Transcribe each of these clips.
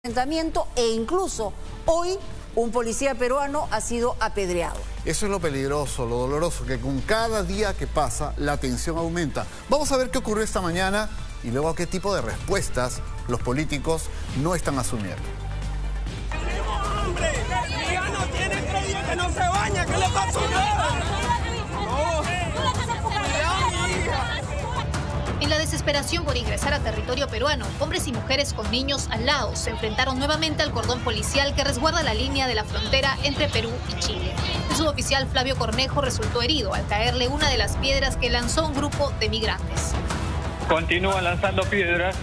Enfrentamiento e incluso hoy un policía peruano ha sido apedreado. Eso es lo peligroso, lo doloroso, que con cada día que pasa la tensión aumenta. Vamos a ver qué ocurrió esta mañana y luego qué tipo de respuestas los políticos no están asumiendo. ¡Hombre! ¡Mi hija no tiene crédito, que no se baña! ¿Qué le pasó? En la desesperación por ingresar a territorio peruano, hombres y mujeres con niños al lado se enfrentaron nuevamente al cordón policial que resguarda la línea de la frontera entre Perú y Chile. El suboficial Flavio Cornejo resultó herido al caerle una de las piedras que lanzó un grupo de migrantes. Continúan lanzando piedras,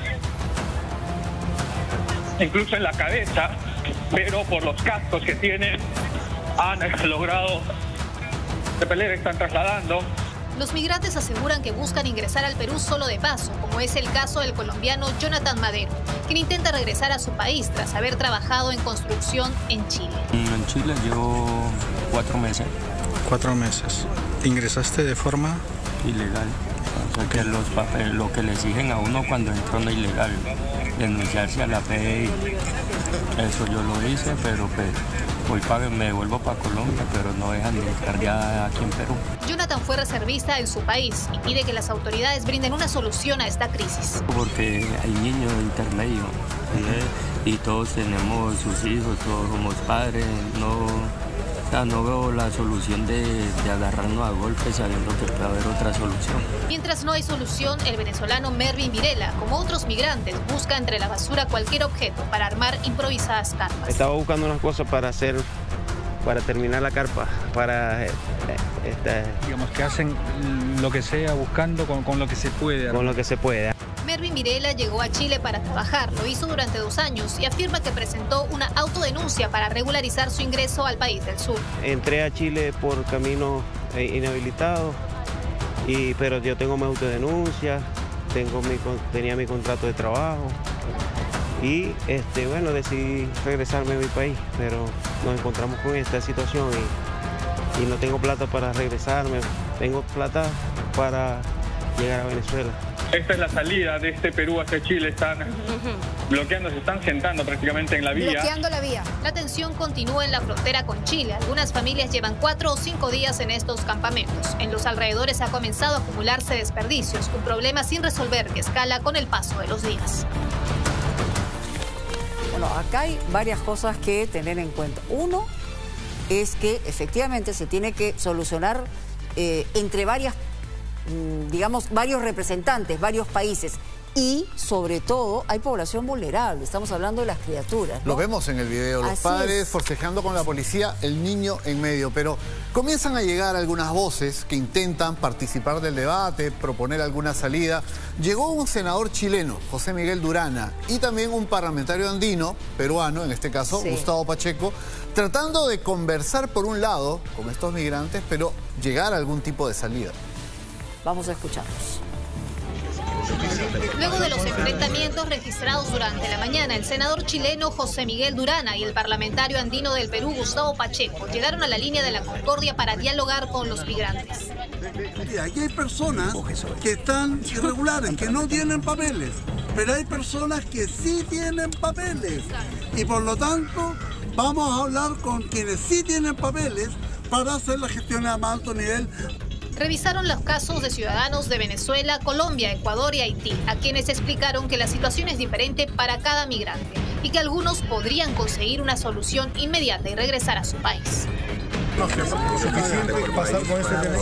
incluso en la cabeza, pero por los cascos que tienen han logrado repeler, están trasladando. Los migrantes aseguran que buscan ingresar al Perú solo de paso, como es el caso del colombiano Jonathan Madero, quien intenta regresar a su país tras haber trabajado en construcción en Chile. En Chile llevo 4 meses. 4 meses. ¿Ingresaste de forma ilegal? O sea, que lo que le exigen a uno cuando entra uno ilegal, denunciarse a la PDI. Eso yo lo hice, pero me devuelvo para Colombia, pero no dejan de estar ya aquí en Perú. Jonathan fue reservista en su país y pide que las autoridades brinden una solución a esta crisis. Porque hay niños intermedios, ¿sí? Y todos tenemos sus hijos, todos somos padres, no veo la solución de agarrarnos a golpes sabiendo que puede haber otra solución. Mientras no hay solución, el venezolano Mervin Virela, como otros migrantes, busca entre la basura cualquier objeto para armar improvisadas carpas. Estaba buscando unas cosas para terminar la carpa, digamos que hacen lo que sea buscando con lo que se puede? Con lo que se puede. Mervin Virela llegó a Chile para trabajar, lo hizo durante 2 años y afirma que presentó una autodenuncia para regularizar su ingreso al país del sur. Entré a Chile por camino inhabilitado, pero yo tengo mi autodenuncia, tenía mi contrato de trabajo y bueno, decidí regresarme a mi país, pero nos encontramos con esta situación y no tengo plata para regresarme, tengo plata para llegar a Venezuela. Esta es la salida de este Perú hacia Chile, están bloqueando, se están sentando prácticamente en la vía. Bloqueando la vía. La tensión continúa en la frontera con Chile. Algunas familias llevan 4 o 5 días en estos campamentos. En los alrededores ha comenzado a acumularse desperdicios, un problema sin resolver que escala con el paso de los días. Bueno, acá hay varias cosas que tener en cuenta. Uno es que efectivamente se tiene que solucionar entre varios representantes, varios países. Y, sobre todo, hay población vulnerable. Estamos hablando de las criaturas, ¿no? Lo vemos en el video, los padres forcejeando con la policía, el niño en medio. Pero comienzan a llegar algunas voces que intentan participar del debate, proponer alguna salida. Llegó un senador chileno, José Miguel Durana, y también un parlamentario andino, peruano, en este caso, Gustavo Pacheco, tratando de conversar por un lado con estos migrantes, pero llegar a algún tipo de salida. Vamos a escucharlos. Luego de los enfrentamientos registrados durante la mañana, el senador chileno José Miguel Durana y el parlamentario andino del Perú, Gustavo Pacheco, llegaron a la línea de la Concordia para dialogar con los migrantes. Aquí hay personas que están irregulares, que no tienen papeles, pero hay personas que sí tienen papeles. Y por lo tanto, vamos a hablar con quienes sí tienen papeles para hacer las gestiones a más alto nivel. Revisaron los casos de ciudadanos de Venezuela, Colombia, Ecuador y Haití, a quienes explicaron que la situación es diferente para cada migrante y que algunos podrían conseguir una solución inmediata y regresar a su país. No, es suficiente pasar con este DNI.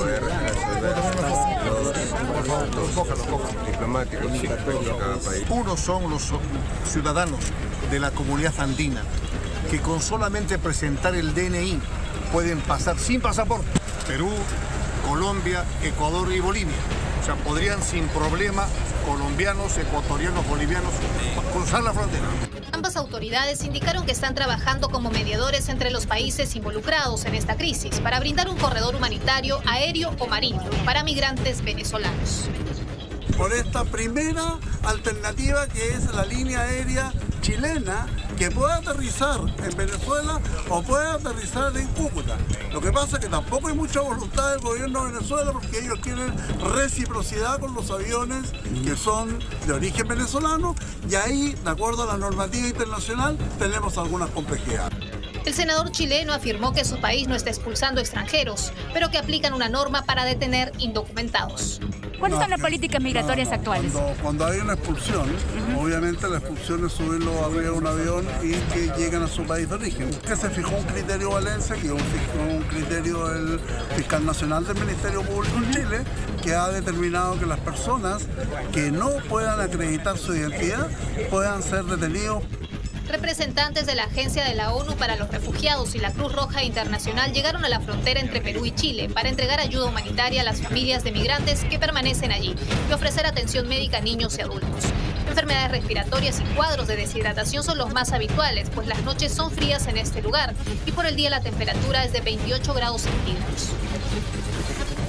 Unos son los ciudadanos de la comunidad andina que con solamente presentar el DNI pueden pasar sin pasaporte. Perú, Colombia, Ecuador y Bolivia. O sea, podrían sin problema colombianos, ecuatorianos, bolivianos cruzar la frontera. Ambas autoridades indicaron que están trabajando como mediadores entre los países involucrados en esta crisis para brindar un corredor humanitario aéreo o marítimo para migrantes venezolanos. Por esta primera alternativa que es la línea aérea chilena que puede aterrizar en Venezuela o puede aterrizar en Cúcuta. Lo que pasa es que tampoco hay mucha voluntad del gobierno de Venezuela porque ellos quieren reciprocidad con los aviones que son de origen venezolano y ahí, de acuerdo a la normativa internacional, tenemos algunas complejidades. El senador chileno afirmó que su país no está expulsando extranjeros, pero que aplican una norma para detener indocumentados. ¿Cuáles son las políticas migratorias actuales? Cuando hay una expulsión, obviamente la expulsión es subirlo arriba de un avión y que lleguen a su país de origen. Que se fijó un criterio Valencia, que un criterio del fiscal nacional del Ministerio Público en Chile, que ha determinado que las personas que no puedan acreditar su identidad puedan ser detenidos. Representantes de la Agencia de la ONU para los Refugiados y la Cruz Roja Internacional llegaron a la frontera entre Perú y Chile para entregar ayuda humanitaria a las familias de migrantes que permanecen allí y ofrecer atención médica a niños y adultos. Enfermedades respiratorias y cuadros de deshidratación son los más habituales, pues las noches son frías en este lugar y por el día la temperatura es de 28 grados centígrados.